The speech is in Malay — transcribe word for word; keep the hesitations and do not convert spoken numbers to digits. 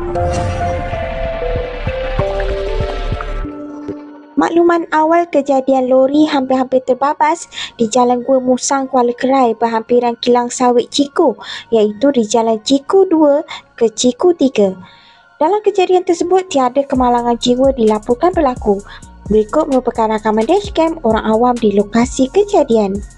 Makluman awal kejadian lori hampir-hampir terbabas di Jalan Gua Musang, Kuala Kerai berhampiran kilang sawit Chiku, iaitu di Jalan Chiku dua ke Chiku tiga. Dalam kejadian tersebut, tiada kemalangan jiwa dilaporkan berlaku. Berikut merupakan rakaman dashcam orang awam di lokasi kejadian.